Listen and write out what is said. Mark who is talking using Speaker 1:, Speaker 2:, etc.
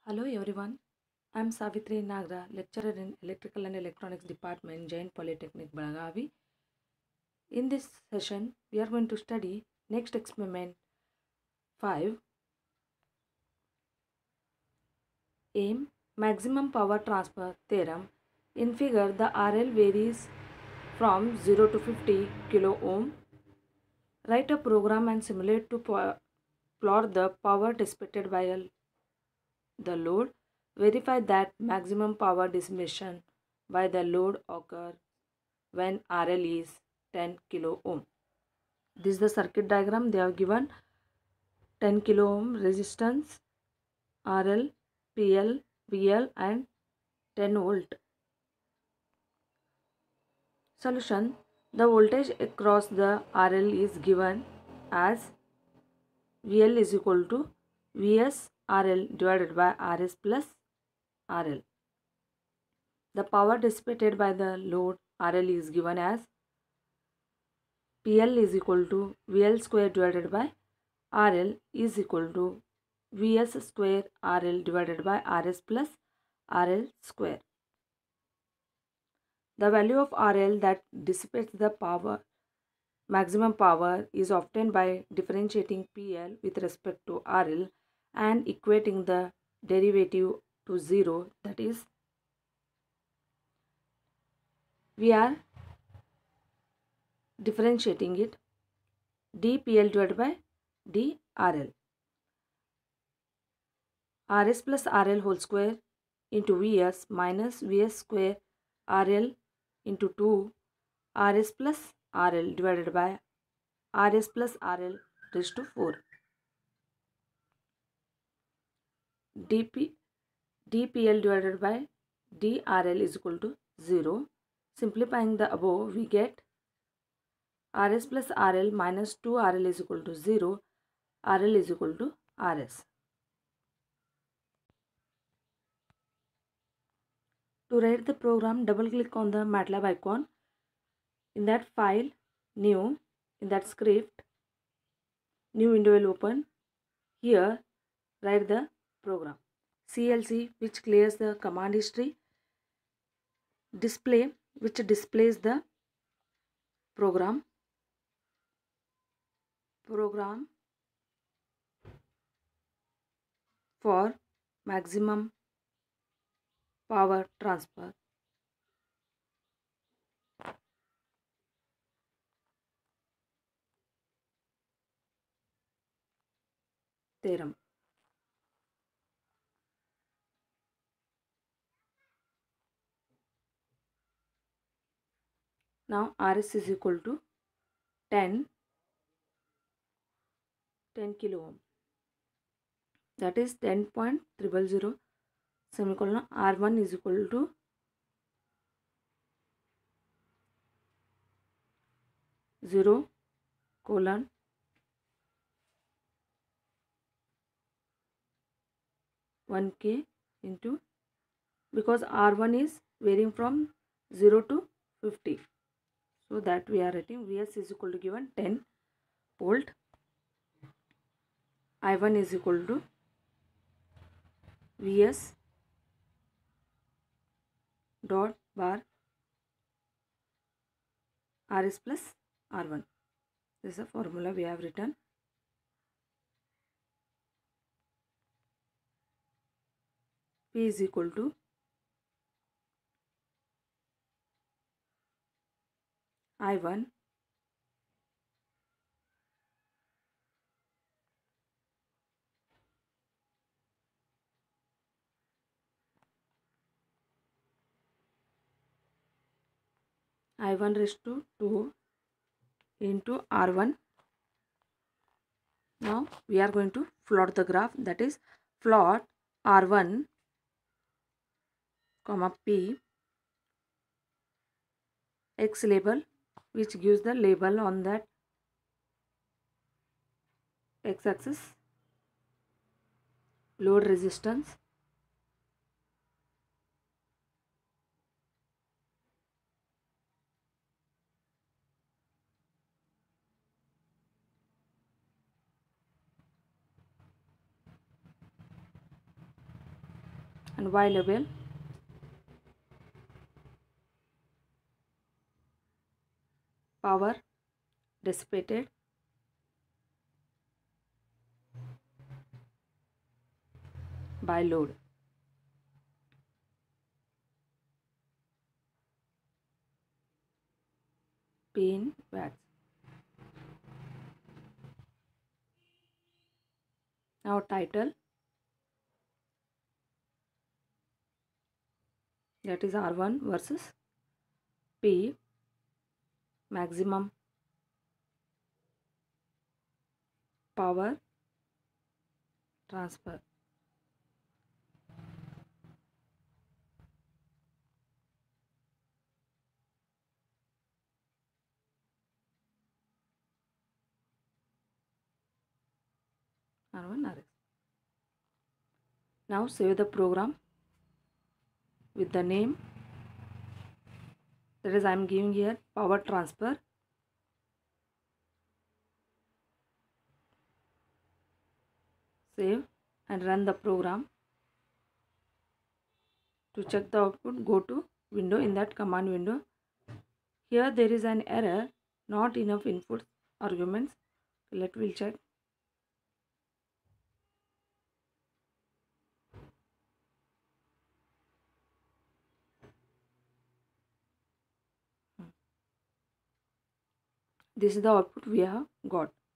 Speaker 1: Hello everyone, I am Savitri Nagra, lecturer in Electrical and Electronics Department, Jain Polytechnic, Belagavi. In this session, we are going to study next experiment 5, aim maximum power transfer theorem. In figure, the RL varies from 0 to 50 kilo ohm. Write a program and simulate to plot the power dissipated by the load. Verify that maximum power dissipation by the load occurs when RL is 10 kilo ohm. This is the circuit diagram. They have given 10 kilo ohm resistance, RL, PL, VL and 10 volt. Solution. The voltage across the RL is given as VL is equal to VS RL divided by RS plus RL. The power dissipated by the load RL is given as PL is equal to VL square divided by RL is equal to Vs square RL divided by Rs plus RL square. The value of RL that dissipates the maximum power is obtained by differentiating PL with respect to RL and equating the derivative to 0, that is, we are differentiating it dPL divided by dRL. Rs plus RL whole square into Vs minus Vs square RL into 2 Rs plus RL divided by Rs plus RL raised to 4. dPL divided by dRL is equal to 0. Simplifying the above, we get Rs plus RL minus 2RL is equal to 0. RL is equal to Rs. To write the program, double click on the MATLAB icon. In that file, new, in that script, new window will open. Here, write the program. CLC, which clears the command history. Display, which displays the program for maximum power transfer theorem. Now Rs is equal to 10 kilo ohm, that is 10.000 semicolon. R1 is equal to 0 colon 1k into, because R1 is varying from 0 to 50, so that we are writing Vs is equal to given 10 volt. I1 is equal to Vs dot bar Rs plus R1. This is a formula we have written. P is equal to I1 I1 raised to 2 into R1. Now we are going to plot the graph, that is plot R1 comma P X label, which gives the label on that X axis, load resistance, and Y label. Power dissipated by load. P in watts. Now title, that is R1 versus P, maximum power transfer. R1 RS. Now save the program with the name, that is I am giving here power transfer. Save and run the program. To check the output, go to window. In that command window, here there is an error, not enough input arguments. We'll check. This is the output we have got.